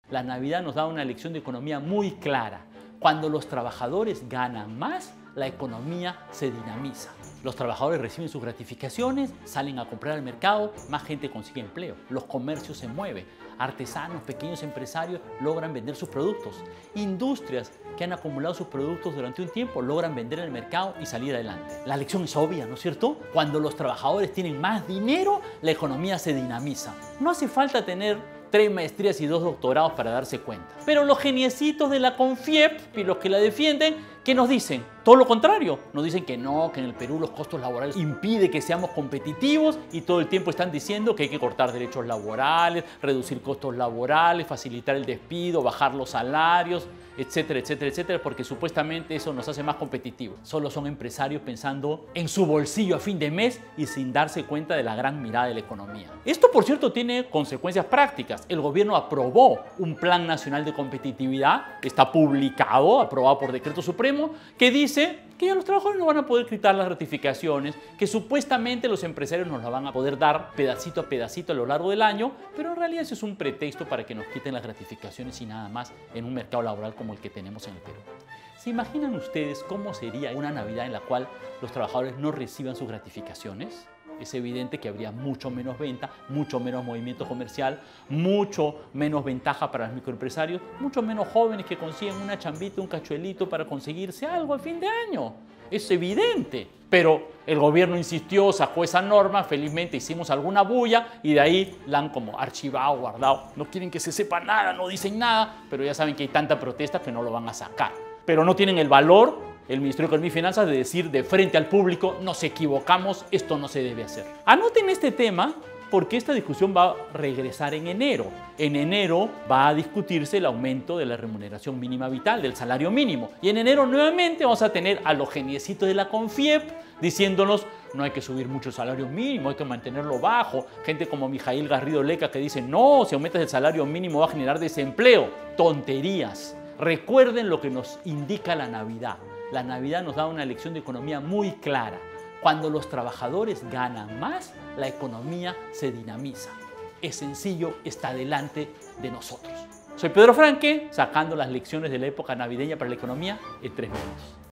La Navidad nos da una lección de economía muy clara. Cuando los trabajadores ganan más, la economía se dinamiza. Los trabajadores reciben sus gratificaciones, salen a comprar al mercado, más gente consigue empleo, los comercios se mueven, artesanos, pequeños empresarios logran vender sus productos, industrias que han acumulado sus productos durante un tiempo logran vender en el mercado y salir adelante. La lección es obvia, ¿no es cierto? Cuando los trabajadores tienen más dinero, la economía se dinamiza. No hace falta tener 3 maestrías y 2 doctorados para darse cuenta. Pero los geniecitos de la CONFIEP y los que la defienden, ¿qué nos dicen? Todo lo contrario. Nos dicen que no, que en el Perú los costos laborales impiden que seamos competitivos y todo el tiempo están diciendo que hay que cortar derechos laborales, reducir costos laborales, facilitar el despido, bajar los salarios, etcétera, etcétera, etcétera, porque supuestamente eso nos hace más competitivos. Solo son empresarios pensando en su bolsillo a fin de mes y sin darse cuenta de la gran mirada de la economía. Esto, por cierto, tiene consecuencias prácticas. El gobierno aprobó un Plan Nacional de Competitividad, está publicado, aprobado por Decreto Supremo, que dice que ya los trabajadores no van a poder quitar las gratificaciones, que supuestamente los empresarios nos las van a poder dar pedacito a pedacito a lo largo del año, pero en realidad eso es un pretexto para que nos quiten las gratificaciones y nada más en un mercado laboral como el que tenemos en el Perú. ¿Se imaginan ustedes cómo sería una Navidad en la cual los trabajadores no reciban sus gratificaciones? Es evidente que habría mucho menos venta, mucho menos movimiento comercial, mucho menos ventaja para los microempresarios, mucho menos jóvenes que consiguen una chambita, un cachuelito para conseguirse algo a fin de año. Es evidente. Pero el gobierno insistió, sacó esa norma, felizmente hicimos alguna bulla y de ahí la han como archivado, guardado. No quieren que se sepa nada, no dicen nada, pero ya saben que hay tanta protesta que no lo van a sacar. Pero no tienen el valor, el Ministerio de Economía y Finanzas, de decir de frente al público: nos equivocamos, esto no se debe hacer. Anoten este tema porque esta discusión va a regresar en enero. En enero va a discutirse el aumento de la remuneración mínima vital, del salario mínimo. Y en enero nuevamente vamos a tener a los geniecitos de la CONFIEP diciéndonos: no hay que subir mucho el salario mínimo, hay que mantenerlo bajo. Gente como Mijail Garrido Leca que dice: no, si aumentas el salario mínimo va a generar desempleo. Tonterías. Recuerden lo que nos indica la Navidad. La Navidad nos da una lección de economía muy clara. Cuando los trabajadores ganan más, la economía se dinamiza. Es sencillo, está delante de nosotros. Soy Pedro Franque, sacando las lecciones de la época navideña para la economía en 3 minutos.